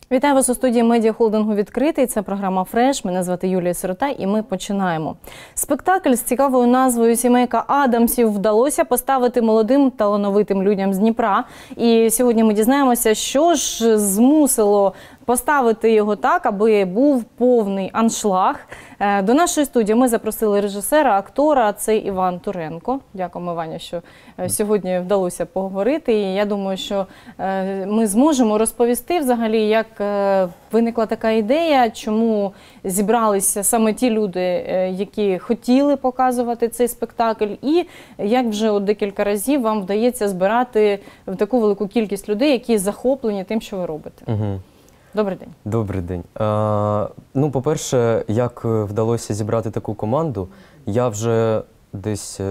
Вітаю вас у студії медіахолдингу «Відкритий». Це програма «Фреш». Мене звати Юлія Сирота і ми починаємо. Спектакль з цікавою назвою «Сімейка Адамсів» вдалося поставити молодим талановитим людям з Дніпра. І сьогодні ми дізнаємося, що ж змусило поставити його так, аби був повний аншлаг. До нашої студії ми запросили режисера, актора, це Іван Туренко. Дякуємо, Ваня, що сьогодні вдалося поговорити. І я думаю, що ми зможемо розповісти взагалі, як виникла така ідея, чому зібралися саме ті люди, які хотіли показувати цей спектакль, і як вже от декілька разів вам вдається збирати таку велику кількість людей, які захоплені тим, що ви робите. Добрий день. Добрий день. Ну, по-перше, як вдалося зібрати таку команду, я вже десь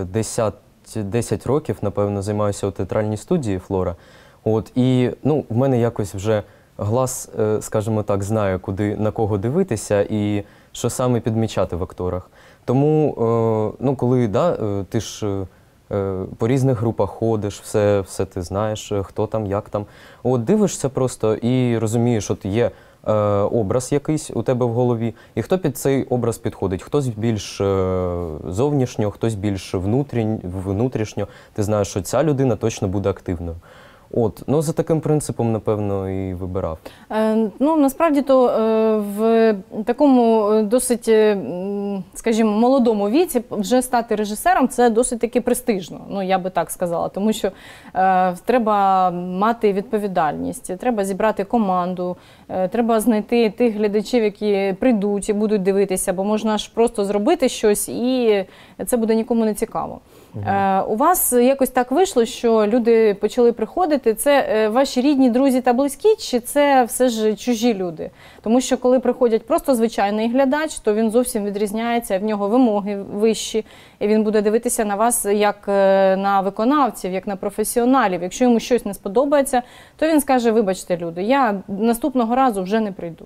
10 років, напевно, займаюся у театральній студії «Флора». І в мене якось вже глас, скажімо так, знає, куди, на кого дивитися і що саме підмічати в акторах. Тому, коли ти ж по різних групах ходиш, все ти знаєш, хто там, як там. Дивишся просто і розумієш, от є образ якийсь у тебе в голові, і хто під цей образ підходить. Хтось більш зовнішньо, хтось більш внутрішньо. Ти знаєш, що ця людина точно буде активною. За таким принципом, напевно, і вибирав. Насправді, то в такому досить, скажімо, молодому віці вже стати режисером – це досить таки престижно, я би так сказала, тому що треба мати відповідальність, треба зібрати команду, треба знайти тих глядачів, які прийдуть і будуть дивитися, бо можна ж просто зробити щось і це буде нікому не цікаво. У вас якось так вийшло, що люди почали приходити. Це ваші рідні, друзі та близькі, чи це все ж чужі люди? Тому що коли приходять просто звичайний глядач, то він зовсім відрізняється, в нього вимоги вищі, і він буде дивитися на вас як на виконавців, як на професіоналів. Якщо йому щось не сподобається, то він скаже: вибачте, люди, я наступного разу вже не прийду.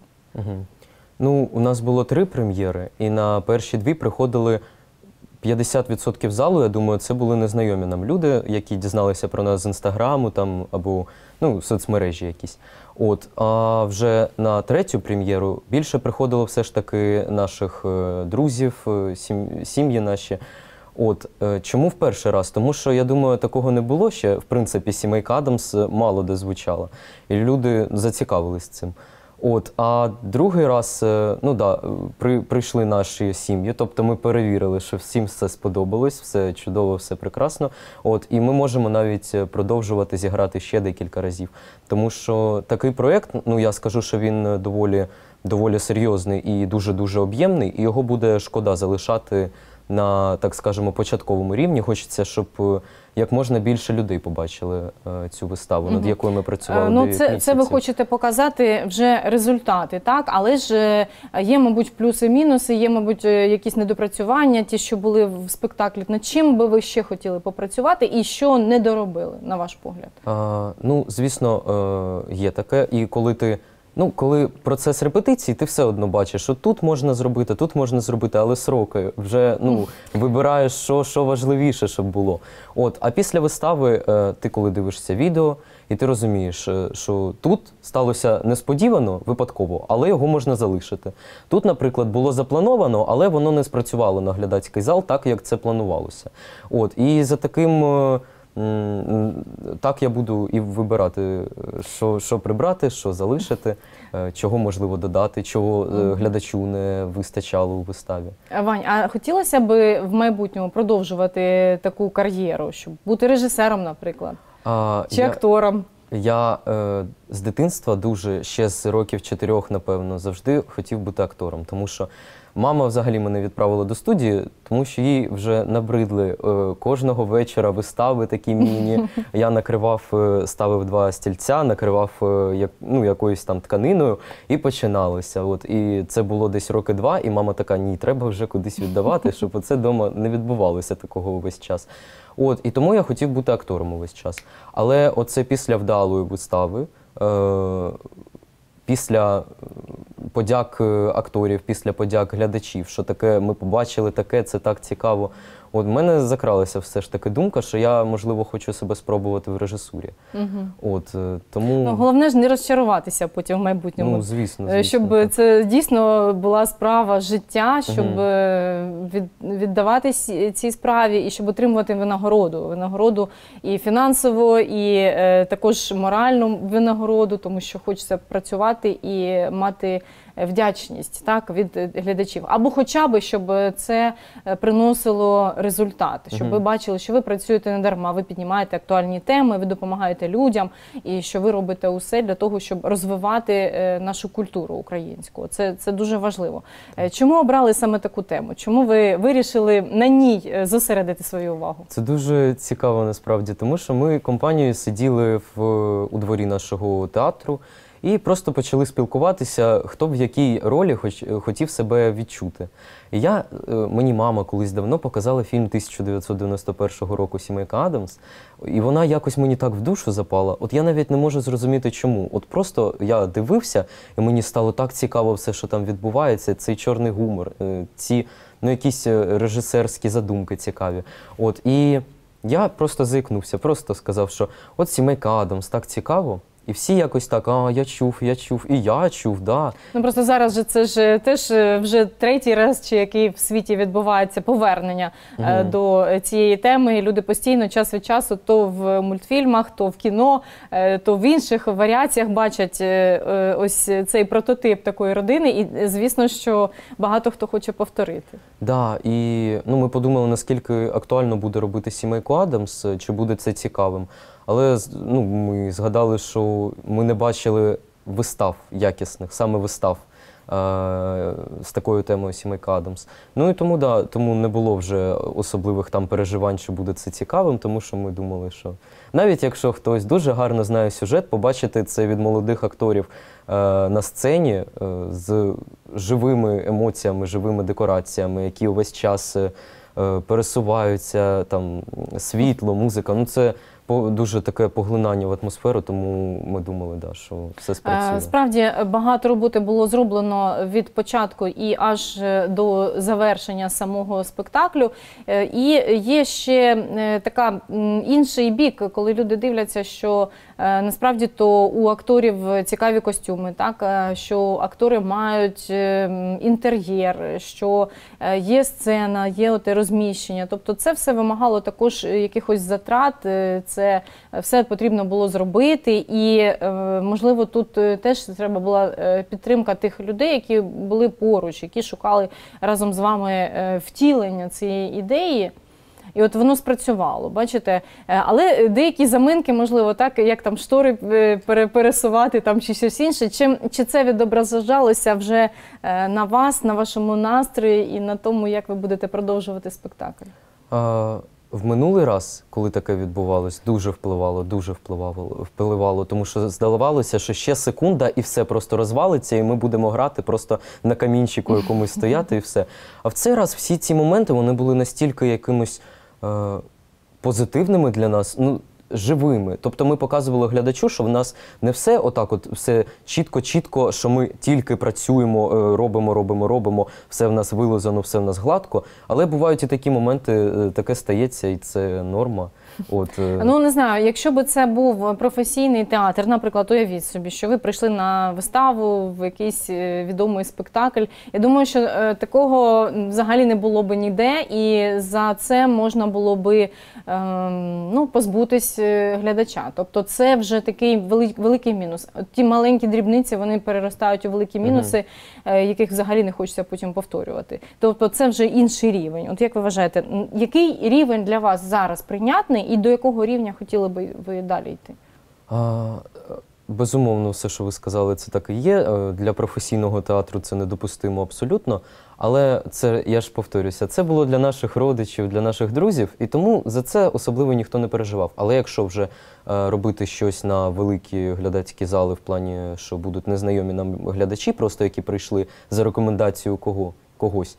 У нас було 3 прем'єри, і на перші 2 приходили 50% залу, я думаю, це були незнайомі нам люди, які дізналися про нас з Інстаграму або соцмережі якісь. А вже на 3-ю прем'єру більше приходило все ж таки наших друзів, сім'ї наші. Чому в перший раз? Тому що, я думаю, такого не було ще. В принципі, «Сімейка Адамс» мало де звучала, і люди зацікавились цим. А другий раз, прийшли наші сім'ї, тобто ми перевірили, що всім все сподобалось, все чудово, все прекрасно. І ми можемо навіть продовжувати зіграти ще декілька разів. Тому що такий проєкт, я скажу, що він доволі серйозний і дуже-дуже об'ємний, і його буде шкода залишати на, так скажемо, початковому рівні. Хочеться, щоб як можна більше людей побачили цю виставу, над якою ми працювали. Це ви хочете показати вже результати, так? Але ж є, мабуть, плюси-мінуси, є, мабуть, якісь недопрацювання, ті, що були в спектаклі. Над чим би ви ще хотіли попрацювати і що не доробили, на ваш погляд? Звісно, є таке. І коли процес репетиції, ти все одно бачиш, що тут можна зробити, але сроки. Вже вибираєш, що важливіше, щоб було. А після вистави ти, коли дивишся відео, і ти розумієш, що тут сталося несподівано, випадково, але його можна залишити. Тут, наприклад, було заплановано, але воно не спрацювало на глядацький зал так, як це планувалося. І за таким... Так я буду і вибирати, що прибрати, що залишити, чого можливо додати, чого глядачу не вистачало у виставі. Вань, а хотілося б в майбутньому продовжувати таку кар'єру, щоб бути режисером, наприклад, чи актором? Я з дитинства ще з років 4, напевно, завжди хотів бути актором, тому що мама взагалі мене відправила до студії, тому що їй вже набридли кожного вечора вистави такі міні. Я ставив 2 стільця, накривав якоюсь там тканиною і починалося. І це було десь роки 2, і мама така: ні, треба вже кудись віддавати, щоб оце вдома не відбувалося такого увесь час. І тому я хотів бути актором увесь час. Але оце після вдалої вистави, після подяк акторів, після подяк глядачів, що таке ми побачили, це так цікаво. От в мене закралася все ж таки думка, що я, можливо, хочу себе спробувати в режисурі. От, тому... Ну, головне ж не розчаруватися потім в майбутньому. Ну, звісно. Щоб так. це дійсно була справа життя, щоб віддавати цій справі і щоб отримувати винагороду. Винагороду і фінансово, і також моральну винагороду, тому що хочеться працювати і мати вдячність, так, від глядачів. Або хоча б, щоб це приносило результат, щоб ви бачили, що ви працюєте не дарма, ви піднімаєте актуальні теми, ви допомагаєте людям, і що ви робите усе для того, щоб розвивати нашу культуру українську. Це дуже важливо. Чому обрали саме таку тему? Чому ви вирішили на ній зосередити свою увагу? Це дуже цікаво насправді, тому що ми компанією сиділи у дворі нашого театру і просто почали спілкуватися, хто в якій ролі хотів себе відчути. І мені мама колись давно показала фільм 1991 року «Сімейка Адамс», і вона якось мені так в душу запала. От я навіть не можу зрозуміти, чому. От просто я дивився, і мені стало так цікаво все, що там відбувається, цей чорний гумор, ці якісь режисерські задумки цікаві. От, і я просто заікнувся, просто сказав, що от «Сімейка Адамс» так цікаво. І всі якось так, я чув, і я чув, да. Ну просто зараз же це ж теж вже третій раз, чи який в світі відбувається повернення до цієї теми. Люди постійно, час від часу, то в мультфільмах, то в кіно, то в інших варіаціях бачать ось цей прототип такої родини. І звісно, що багато хто хоче повторити. Да, і ми подумали, наскільки актуально буде робити «Сімейку Адамс», чи буде це цікавим. Але ми згадали, що ми не бачили вистав якісних, саме вистав з такою темою «Сімейка Адамс». Ну і тому не було вже особливих там переживань, що буде це цікавим, тому що ми думали, що навіть якщо хтось дуже гарно знає сюжет, побачити це від молодих акторів на сцені з живими емоціями, живими декораціями, які увесь час пересуваються, там світло, музика, це дуже таке поглинання в атмосферу, тому ми думали, що все спрацює. Справді, багато роботи було зроблено від початку і аж до завершення самого спектаклю. І є ще інший бік, коли люди дивляться, що насправді то у акторів цікаві костюми, так? Що актори мають інтер'єр, що є сцена, є розміщення. Тобто це все вимагало також якихось затрат, це все потрібно було зробити, і, можливо, тут теж треба була підтримка тих людей, які були поруч, які шукали разом з вами втілення цієї ідеї. І от воно спрацювало, бачите. Але деякі заминки, можливо, так, як там штори пересувати там, чи щось інше, чи це відображалося вже на вас, на вашому настрої і на тому, як ви будете продовжувати спектакль? В минулий раз, коли таке відбувалось, дуже впливало, тому що здавалося, що ще секунда і все просто розвалиться, і ми будемо грати просто на камінчику якомусь стояти і все. А в цей раз всі ці моменти, вони були настільки якимось позитивними для нас, живими. Тобто ми показували глядачу, що в нас не все отак все чітко, що ми тільки працюємо, робимо, все в нас вилизано, все в нас гладко, але бувають і такі моменти, таке стається, і це норма. Не знаю, якщо б це був професійний театр, наприклад, уявіть собі, що ви прийшли на виставу, в якийсь відомий спектакль. Я думаю, що такого взагалі не було б ніде, і за це можна було б позбутись глядача. Тобто це вже такий великий мінус. Ті маленькі дрібниці, вони переростають у великі мінуси, яких взагалі не хочеться потім повторювати. Тобто це вже інший рівень. От як ви вважаєте, який рівень для вас зараз прийнятний і до якого рівня хотіли б ви далі йти? Безумовно, все, що ви сказали, це так і є. Для професійного театру це недопустимо абсолютно. Але це, я ж повторюся, це було для наших родичів, для наших друзів, і тому за це особливо ніхто не переживав. Але якщо вже робити щось на великі глядацькі зали в плані, що будуть незнайомі нам глядачі, просто які прийшли за рекомендацією когось,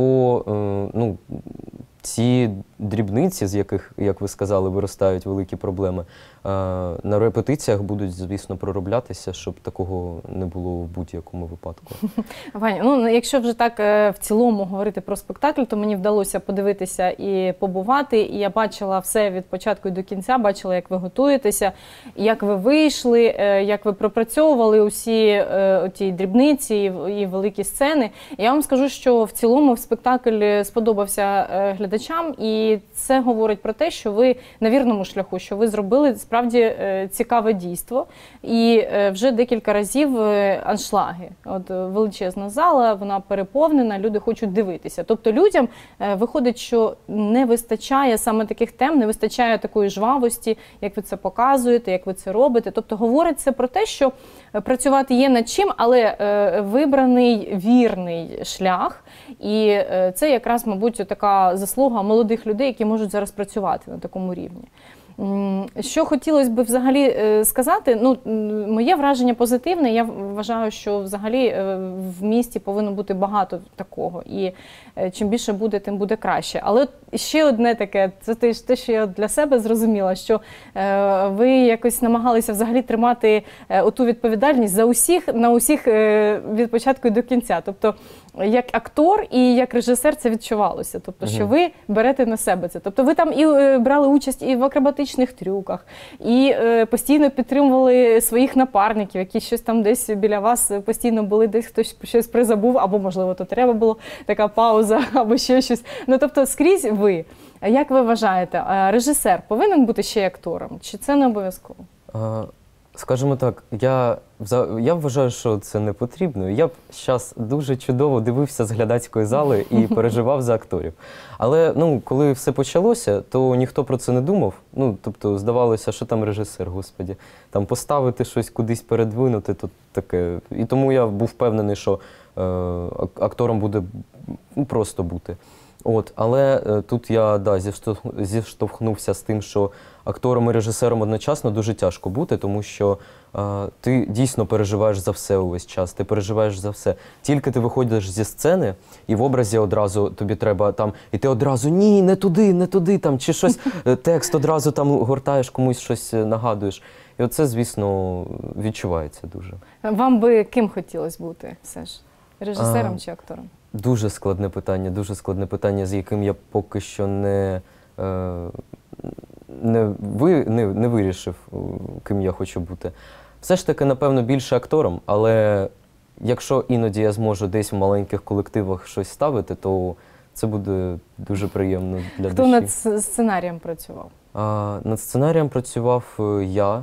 то ці дрібниці, з яких, як ви сказали, виростають великі проблеми, на репетиціях будуть, звісно, пророблятися, щоб такого не було в будь-якому випадку. Ваня, ну якщо вже так в цілому говорити про спектакль, то мені вдалося подивитися і побувати, і я бачила все від початку і до кінця, бачила, як ви готуєтеся, як ви вийшли, як ви пропрацьовували усі ті дрібниці і великі сцени. Я вам скажу, що в цілому спектакль сподобався глядачам, і це говорить про те, що ви на вірному шляху, що ви зробили справді цікаве дійство. І вже декілька разів аншлаги. От величезна зала, вона переповнена, люди хочуть дивитися. Тобто людям виходить, що не вистачає саме таких тем, не вистачає такої жвавості, як ви це показуєте, як ви це робите. Тобто говориться про те, що працювати є над чим, але вибраний вірний шлях. І це якраз, мабуть, така заслуга молодих людей, які можуть зараз працювати на такому рівні. Що хотілося б взагалі сказати, ну, моє враження позитивне, я вважаю, що взагалі в місті повинно бути багато такого, і чим більше буде, тим буде краще. Але ще одне таке, це те, що я для себе зрозуміла, що ви якось намагалися взагалі тримати оту відповідальність за усіх, на усіх від початку і до кінця. Тобто, як актор і як режисер це відчувалося. Тобто, що ви берете на себе це. Тобто, ви там і брали участь і в акробатичних трюках, і постійно підтримували своїх напарників, які щось там десь біля вас постійно були, десь хтось щось призабув, або, можливо, то треба було така пауза, або ще щось. Ну, тобто, скрізь ви. Як ви вважаєте, режисер повинен бути ще й актором? Чи це не обов'язково? Скажімо так, я вважаю, що це не потрібно. Я б зараз дуже чудово дивився з глядацької зали і переживав за акторів. Але ну, коли все почалося, то ніхто про це не думав. Ну, тобто, здавалося, що там режисер, господі. Там поставити щось кудись передвинути, то таке. І тому я був впевнений, що актором буде просто бути. От, але тут я зіштовхнувся з тим, що актором і режисером одночасно дуже тяжко бути, тому що ти дійсно переживаєш за все увесь час, ти переживаєш за все. Тільки ти виходиш зі сцени, і в образі одразу тобі треба там, і ти одразу ні, не туди, там, чи щось, текст одразу там гортаєш, комусь щось нагадуєш. І оце, звісно, відчувається дуже. Вам би ким хотілося бути все ж? Режисером чи актором? Дуже складне питання, з яким я поки що не вирішив, ким я хочу бути. Все ж таки, напевно, більше актором, але якщо іноді я зможу десь в маленьких колективах щось ставити, то це буде дуже приємно для душі. Хто над сценарієм працював? Над сценарієм працював я.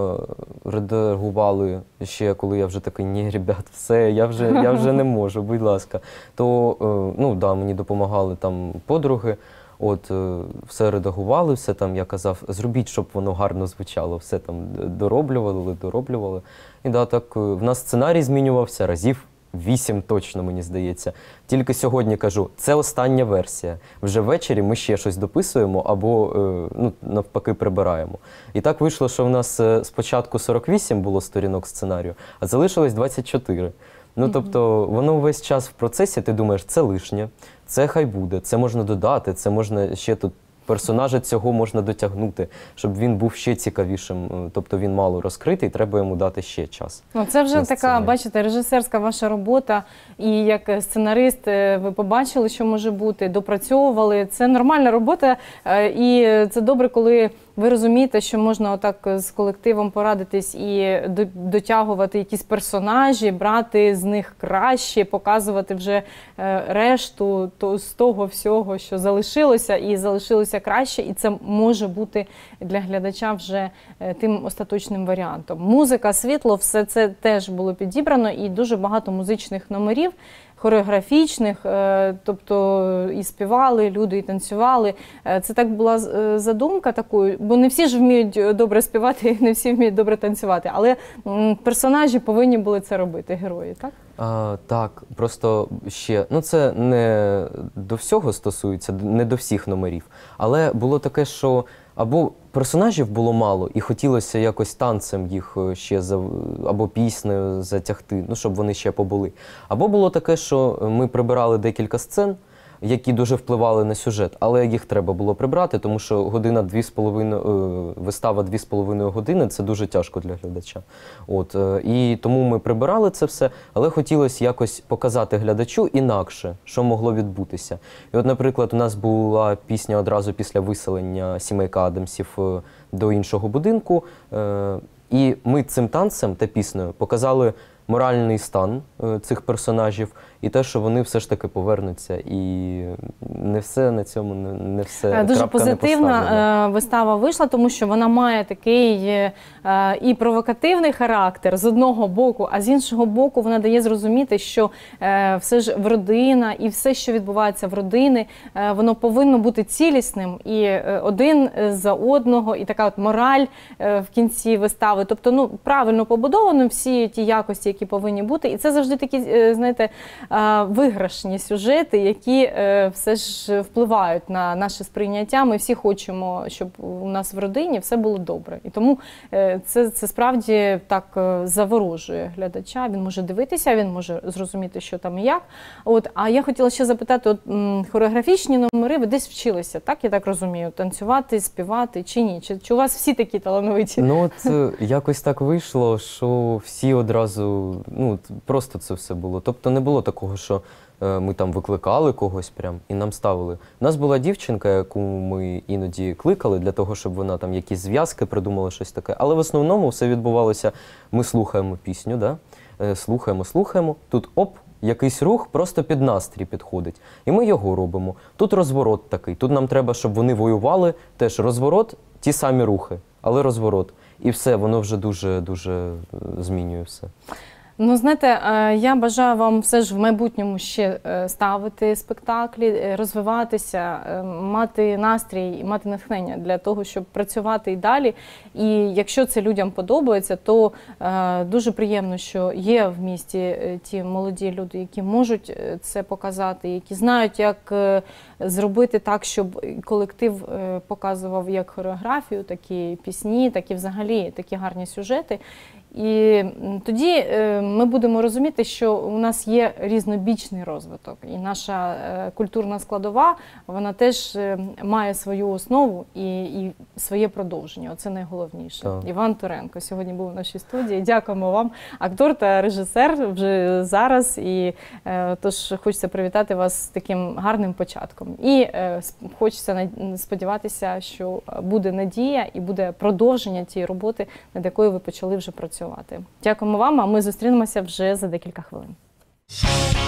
Редагували ще, коли я вже такий, ні, ребят, все, я вже не можу, будь ласка. То, ну, да, мені допомагали там подруги, от, все редагували, все там, я казав, зробіть, щоб воно гарно звучало, все там дороблювали. І да, так, в нас сценарій змінювався разів 8 точно, мені здається. Тільки сьогодні кажу, це остання версія. Вже ввечері ми ще щось дописуємо або, ну, навпаки, прибираємо. І так вийшло, що в нас спочатку 48 було сторінок сценарію, а залишилось 24. Ну, тобто, воно весь час в процесі, ти думаєш, це лишнє, це хай буде, це можна додати, це можна ще тут персонажа цього можна дотягнути, щоб він був ще цікавішим. Тобто він мало розкритий, треба йому дати ще час. Ну, це вже така, бачите, режисерська ваша робота. І як сценарист ви побачили, що може бути, допрацьовували. Це нормальна робота. І це добре, коли ви розумієте, що можна отак з колективом порадитись і дотягувати якісь персонажі, брати з них краще, показувати вже решту з того всього, що залишилося, і залишилося краще. І це може бути для глядача вже тим остаточним варіантом. Музика, світло, все це теж було підібрано, і дуже багато музичних номерів, хореографічних, тобто і співали люди, і танцювали. Це так була задумка такою, бо не всі ж вміють добре співати, не всі вміють добре танцювати, але персонажі повинні були це робити, герої, так? Так, просто ще, ну це не до всього стосується, не до всіх номерів, але було таке, що або персонажів було мало і хотілося якось танцем їх ще, або піснею затягти, ну щоб вони ще побули. Або було таке, що ми прибирали декілька сцен, які дуже впливали на сюжет, але їх треба було прибрати, тому що вистава 2,5 години – це дуже тяжко для глядача. І тому ми прибирали це все, але хотілося якось показати глядачу інакше, що могло відбутися. І наприклад, у нас була пісня одразу після виселення сімейка Адамсів до іншого будинку, і ми цим танцем та піснею показали моральний стан цих персонажів і те, що вони все ж таки повернуться. І не все на цьому, не все. Дуже позитивна вистава вийшла, тому що вона має такий і провокативний характер з одного боку, а з іншого боку вона дає зрозуміти, що все ж родина і все, що відбувається в родині, воно повинно бути цілісним і один за одного, і така от мораль в кінці вистави. Тобто, правильно побудовано всі ті якості, які повинні бути. І це завжди такі, знаєте, виграшні сюжети, які все ж впливають на наше сприйняття. Ми всі хочемо, щоб у нас в родині все було добре. І тому це справді так заворожує глядача. Він може дивитися, він може зрозуміти, що там і як. А я хотіла ще запитати, хореографічні номери ви десь вчилися, так? Я так розумію, танцювати, співати чи ні? Чи у вас всі такі талановиті? Якось так вийшло, що всі одразу, просто це все було. Тобто не було такого, що ми там викликали когось прям і нам ставили. У нас була дівчинка, яку ми іноді кликали для того, щоб вона там якісь зв'язки придумала, щось таке. Але в основному все відбувалося, ми слухаємо пісню, да? Слухаємо, тут якийсь рух просто під настрій підходить. І ми його робимо. Тут розворот такий, тут нам треба, щоб вони воювали, теж розворот, ті самі рухи, але розворот. І все, воно вже дуже змінює все. Знаєте, я бажаю вам все ж в майбутньому ще ставити спектаклі, розвиватися, мати настрій, мати натхнення для того, щоб працювати і далі. І якщо це людям подобається, то дуже приємно, що є в місті ті молоді люди, які можуть це показати, які знають, як зробити так, щоб колектив показував як хореографію, так і пісні, так і взагалі такі гарні сюжети. І тоді ми будемо розуміти, що у нас є різнобічний розвиток. І наша культурна складова, вона теж має свою основу і своє продовження. Оце найголовніше. Так. Іван Туренко сьогодні був у нашій студії. Дякуємо вам. Актор та режисер вже зараз. І тож хочеться привітати вас з таким гарним початком. І хочеться сподіватися, що буде надія і буде продовження тієї роботи, над якою ви почали вже працювати. Дякуємо вам, а ми зустрінемося вже за декілька хвилин.